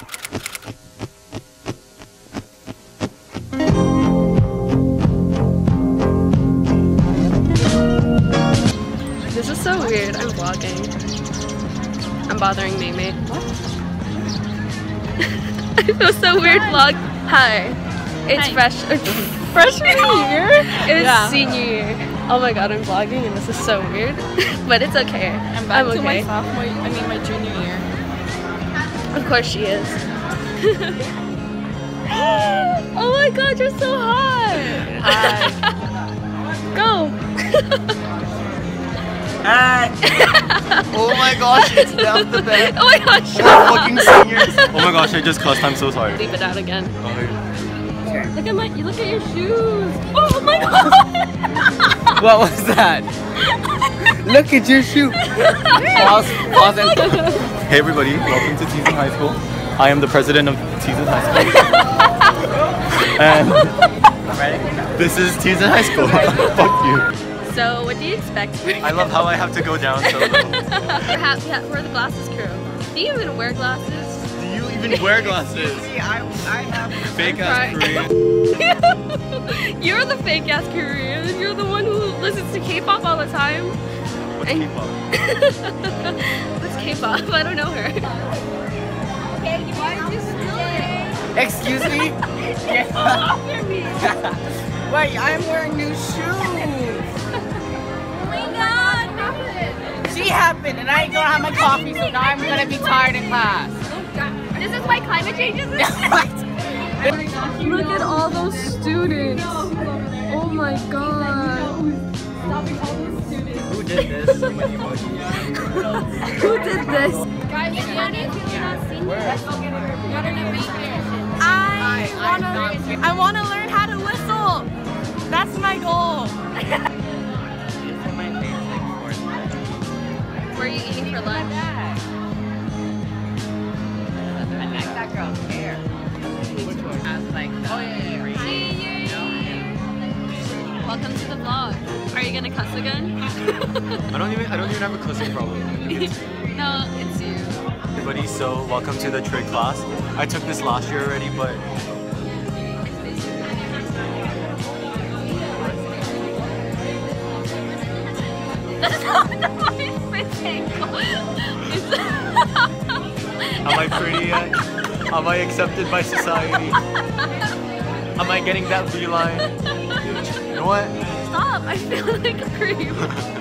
This is so weird. I'm vlogging. I'm bothering Maymay. What? I feel so weird vlog. Hi. It's freshman year? It's senior year. Oh my god, I'm vlogging and this is so weird. But it's okay. I'm back okay. to my my junior year. Of course she is. Oh my god, you're so hot! Hi. Go! Hi! Oh my gosh, it's Daphthebat. Oh my gosh! We're fucking seniors! Oh my gosh, I just cussed, I'm so sorry. Leave it out again. Okay. Look at your shoes! Oh my god! What was that? Look at your shoe! Pause and... Hey everybody, welcome to Teason High School. I am the president of Teason High School. And this is Teason High School. Fuck you. So, what do you expect? I love how I have to go down so low. We're the glasses crew. Do you even wear glasses? Do you even wear glasses? I have Fake ass Korean. You're the fake ass Korean. You're the one who listens to K-pop all the time. What's K-pop? What's K-pop? I don't know her. Okay, why did you steal it? Excuse me? Wait, I'm wearing new shoes. Oh my god! She happened and I ain't gonna have my coffee, so now I'm gonna be tired in class. This is why climate change is. Look at all those students. Oh my god. Who did this? Who did this? Guys, if you have not seen this, you're an amazing. I wanna learn how to whistle. That's my goal. Where are you eating for lunch? I like that girl's hair. Which one? I was like, oh yeah. Welcome to the vlog. Are you gonna cuss again? I don't even have a cussing problem. No, it's you. Everybody, so welcome to the trig class. I took this last year already, but That's not the voice angle. am I pretty yet? Am I accepted by society? Am I getting that beeline? You know what? Stop! I feel like a creep.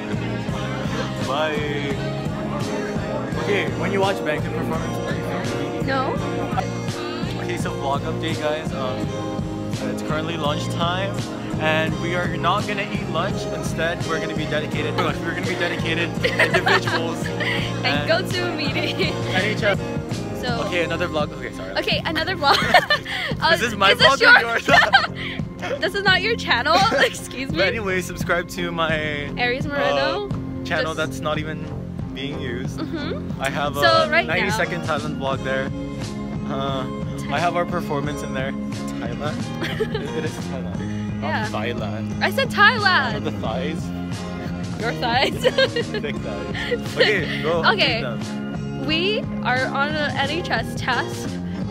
Bye. Okay, when you watch Bangkok performance, are you filming? No. Okay, so vlog update, guys. It's currently lunchtime, and we are not gonna eat lunch. Instead, we're gonna be dedicated. We're gonna be dedicated individuals and go to a meeting. And each other. So. Okay, another vlog. Okay, sorry. Okay, another vlog. This is my vlog or yours? This is not your channel. Excuse me. But anyway, subscribe to my Aries Moreno channel that's not even being used. I have a so right 90-second Thailand vlog there. I have our performance in there. Thailand? It is Thailand. Yeah. Not Thailand. I said Thailand. The thighs. Your thighs. Thick thighs. Okay, go. Okay. We are on an NHS test.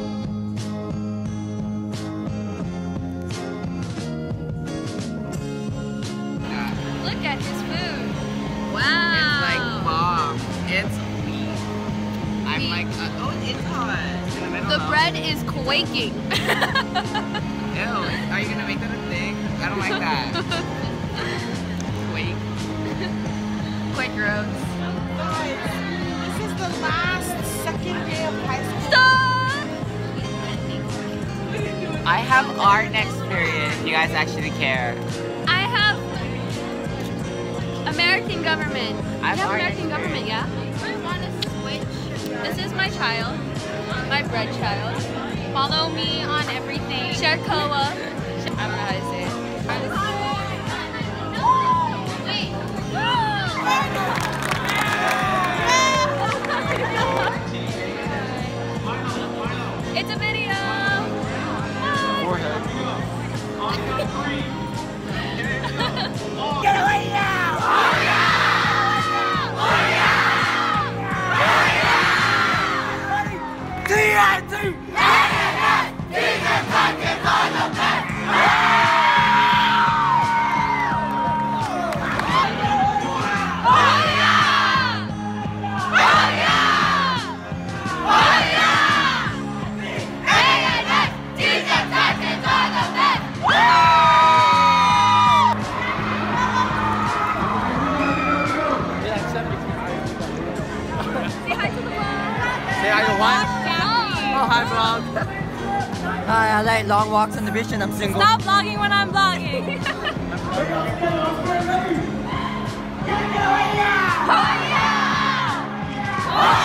Look at his food. Wow. It's like bomb. It's meat. I'm like, oh, it's hot. In the middle The of bread is quaking. Ew, are you gonna make that a thing? I don't like that. Wait. Quite gross. Guys, this is the last second day of high school. Stop! I have art next period if you guys actually care. I have American government. I have American government, yeah? I want to switch. This is my child. My bread child. Follow me on everything. Sharkoa. I don't know how to say it. It's a video! Forehead. Get away now! Oh yeah! Oh yeah! Oh yeah! Say hi to what? Oh, hi vlog. Hi, I like long walks on the beach and I'm single. Stop vlogging when I'm vlogging. Oh, yeah!